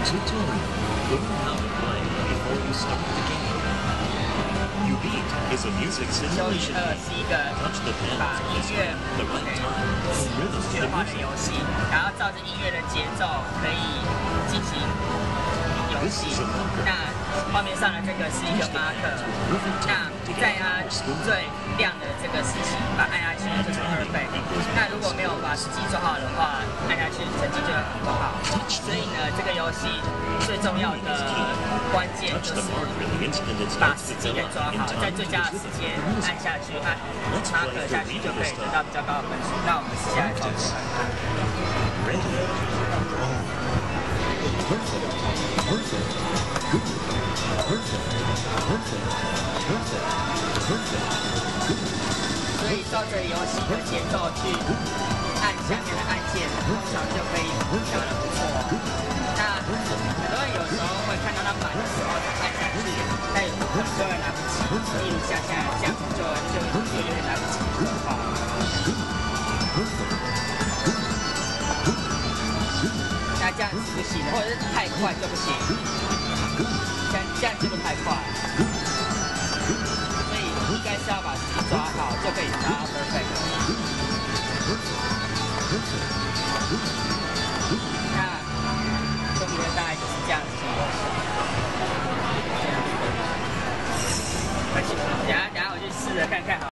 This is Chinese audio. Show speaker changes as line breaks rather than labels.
Tutorial. Learn how to play before you start the game. Ubeat is a music
修理
simulation
2
game.
是一个
Touch the
把
pedals
音
to
乐
the right time and rhythm
视觉
the
化的
music.
游戏，然后照着音乐的节奏可以进行游
This
戏
is a marker.
那画面上的这个是一个 marker，那在它最亮的这个时期，把按下去就是2倍。那如果没有把时机做好的话，按下去成绩就会很不好。所以呢，这个游戏最重要的关键
Touch
就
the
是
marker the instant it
把
starts
时
to
机
fill
给
up
抓
in
好，在
time
最
to
佳的
choose
时
the
间
music.
按下去，按 marker 下去就可以得到比较高的分数。那我们试下来操作看看。
Ready?
Perfect. Perfect. Good. Perfect. Perfect. Perfect. Perfect. Good.
所以照着游戏的节奏去按下面的按键，通常就可以打得不错哦。那很多人有时候会看到它满的时候才按下去，但有可能就会来不及，例如下下来这样就有点来不及的话。那这样子不行，或者是太快就不行，这样就太快，所以应该是要把时机抓好，就可以达到